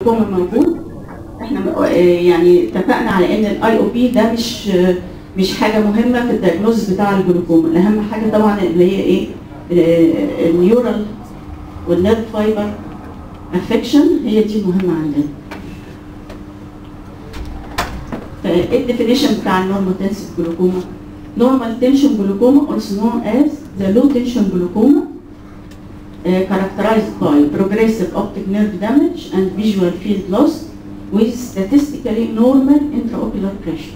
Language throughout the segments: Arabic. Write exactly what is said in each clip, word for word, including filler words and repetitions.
الجلوكوما موجود. احنا يعني اتفقنا على ان الاي او بي ده مش مش حاجه مهمه في الدايجنوز بتاع الجلوكوما. الاهم حاجه طبعا اللي هي ايه؟ النيورال والنيرف فايبر افكشن، هي دي المهمه عندنا. فايه الديفينيشن بتاع النورمال تنسيف جلوكوما؟ Normal tension glaucoma, also known as the low tension glaucoma, uh, characterized by progressive optic nerve damage and visual field loss with statistically normal intraocular pressure.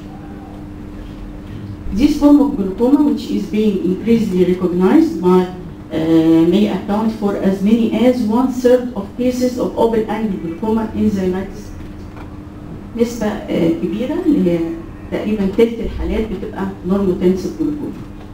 This form of glaucoma, which is being increasingly recognized by, uh, may account for as many as one third of cases of open-angle glaucoma in the United States. نسبة uh, كبيرة اللي هي تقريبا تلت الحالات بتبقى نورموتنسيف جلوكوما.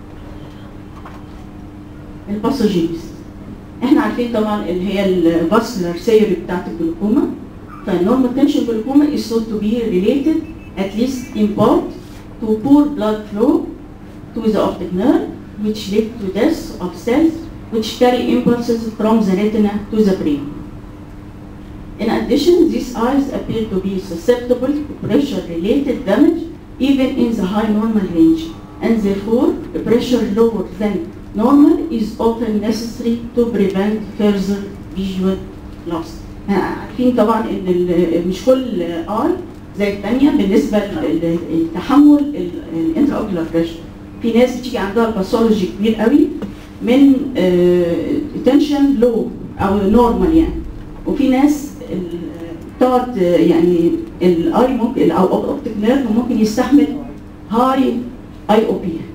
الباثوجينيز احنا عارفين طبعا اللي هي الفاسكولار ثيوري بتاعت الجلوكوما. فالنورموتنشن جلوكوما is thought to be related at least in part to poor blood flow to the optic nerve, which lead to death of cells which carry impulses from the retina to the brain. In addition, these eyes appear to be susceptible to pressure-related damage even in the high normal range, and therefore pressure lower than normal is often necessary to prevent further visual loss. عارفين طبعا ان مش كل اي زي الثانيه بالنسبه لتحمل الانترا اوكيولار بريشر. في ناس بتيجي عندها الباثولوجي كبير قوي من تنشن لو او نورمال يعني، وفي ناس تقعد يعني الاي ممكن او اوبتيك نيرف ممكن يستحمل هاي اي او بي.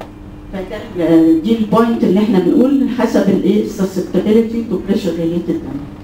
دي البوينت اللي احنا بنقول حسب الايه susceptibility to pressure related damage.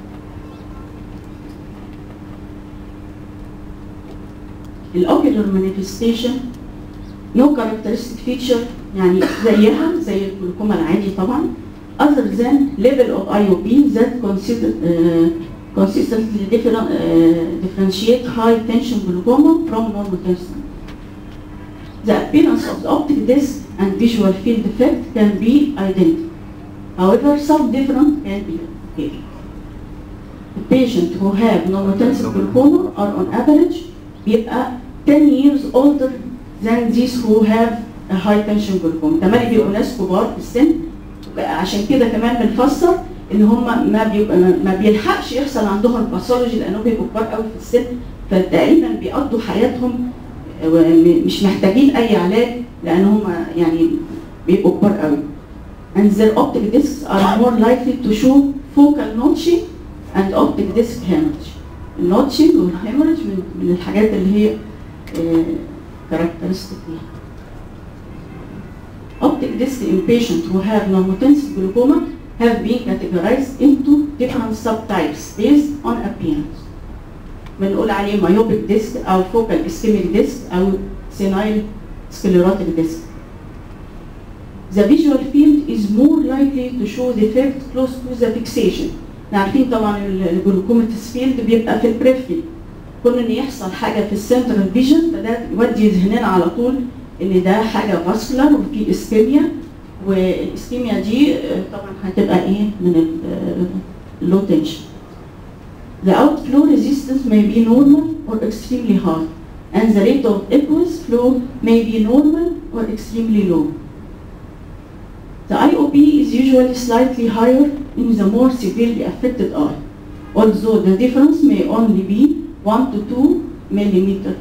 الاوكيولار مانيفستيشن نو characteristic feature يعني زيها زي الجلوكوما العادي طبعا other than level of I O P that consider uh, consistently different, uh, differentiate high tension glaucoma from normal tension. The appearance of the optic disc and visual field effect can be identical. However, some different can be occurred. The patients who have normal tension glaucoma are on average بيبقى ten years older than these who have a high tension glaucoma. تمام بيبقوا ناس كبار في السن، عشان كده كمان بنفسر ان هم ما بيبقى ما بيلحقش يحصل عندهم الباثولوجي لانهم بيبقوا كبار قوي في السن، فتقريبا بيقضوا حياتهم مش محتاجين اي علاج لان هم يعني بيبقوا كبار قوي. And their optic discs are more likely to show focal notching and optic disc hemorrhage. النوتشنج والهيموريج من, من الحاجات اللي هي كاركترستيك ليها. Optic disc in patients who have normotensive glaucoma have been categorized into different subtypes based on appearance. بنقول عليه myopic disc أو focal ischemic disc أو senile sclerotic disc. The visual field is more likely to show the effect close to the fixation. عارفين طبعا الجلوكوماتيس فيلد بيبقى في البريفري. كون ان يحصل حاجه في السنترال فيجن فده يودي ذهننا على طول ان ده حاجه فاسكولار وفي اسكيميا، والاسكيميا دي طبعا هتبقى ايه من اللو تنشن. The outflow resistance may be normal or extremely high, and the rate of aqueous flow may be normal or extremely low. The I O P is usually slightly higher in the more severely affected eye, although the difference may only be one to two millimeter.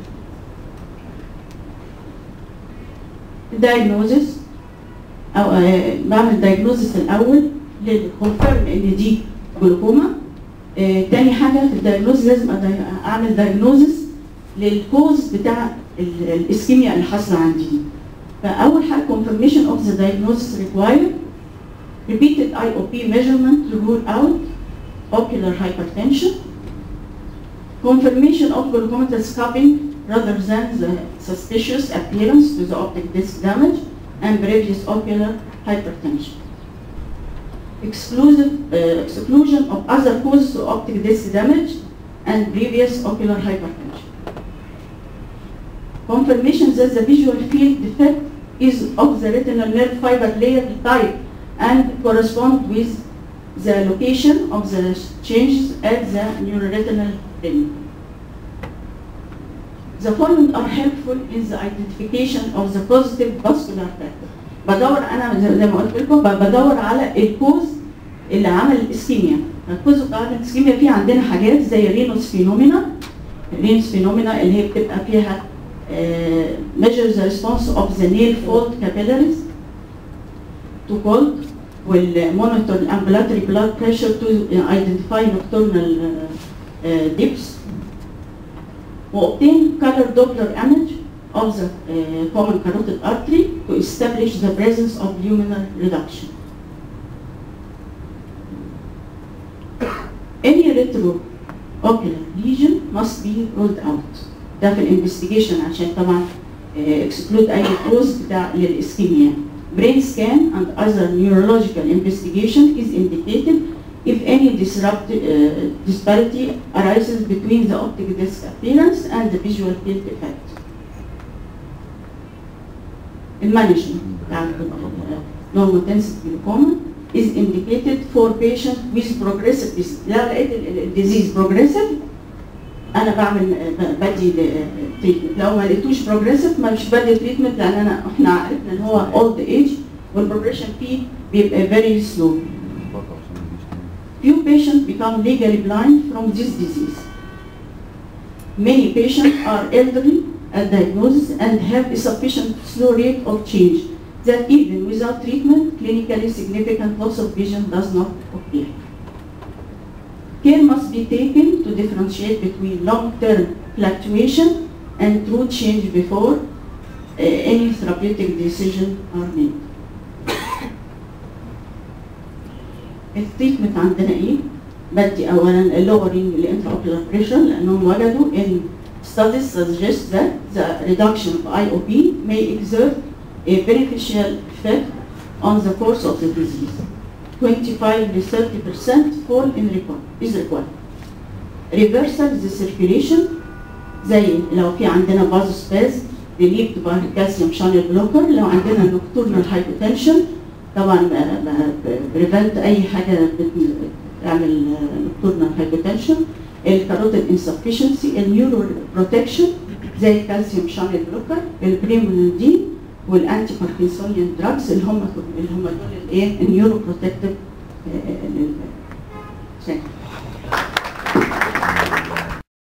Diagnosis أو بعمل diagnosis الأول للconfirm إن دي جلوكوما. آه، تاني حاجة في الدايجنوز لازم أعمل diagnosis للكوز بتاع الإسكيميا اللي حاصلة عندي. فأول حاجة confirmation of the diagnosis required. Repeated I O P measurement to rule out ocular hypertension. Confirmation of glaucomatous cupping rather than the suspicious appearance to the optic disc damage and previous ocular hypertension. Exclusive, uh, exclusion of other causes of optic disc damage and previous ocular hypertension. Confirmation that the visual field defect is of the retinal nerve fiber layer type and correspond with the location of the changes at the neuroretinal rim. The following are helpful in the identification of the positive vascular factor. بدور انا زي ما قلت لكم بدور على الكوز اللي عمل الاسكيميا. الكوز بتاع الاسكيميا في عندنا حاجات زي رينوس فينومينا. الرينوس فينومينا اللي هي بتبقى فيها uh, measures the response of the nail fold capillaries to cold, will monitor ambulatory blood pressure to identify nocturnal uh, uh, dips, will obtain color Doppler image of the uh, common carotid artery to establish the presence of luminal reduction. Any retroocular lesion must be ruled out. ده في الانفستيجيشن عشان طبعا exclude اي كوز بتاع للاسكيميا. Brain scan and other neurological investigation is indicated if any disrupt, uh, disparity arises between the optic disc appearance and the visual field effect. The management of normotensive glaucoma is indicated for patients with progressive disease. لو لقيت الديزيز progressive انا بعمل بدي تريتمنت. لو ما لقيتوش بروجريسيف ما مش بدي تريتمنت لان انا احنا عرفنا ان هو اولد ايج والبروجريشن فيه بيبقى very slow. Few patients become legally blind from this disease. Many patients are elderly at diagnosis and have a sufficient slow rate of change that even without treatment, clinically significant loss of vision does not occur. Care must be taken to differentiate between long-term fluctuation and true change before uh, any therapeutic decision are made. التريتمنت عندنا ايه؟ بدي اولا lowering the intraocular pressure لانهم وجدوا ان studies suggest that the reduction of I O P may exert a beneficial effect on the course of the disease. twenty-five to thirty percent fall in record is required. Reversal the circulation زي لو في عندنا vasospasm relieved by calcium channel blocker. لو عندنا nocturnal hypotension طبعا بريفنت اي حاجه بتعمل nocturnal hypotension. الكاروتيد insufficiency النيورو بروتكشن زي calcium channel blocker البريمونيدين والانتي باركنسونيان دراجز اللي هم اللي هم دول الايه النيورو بروتكتيف.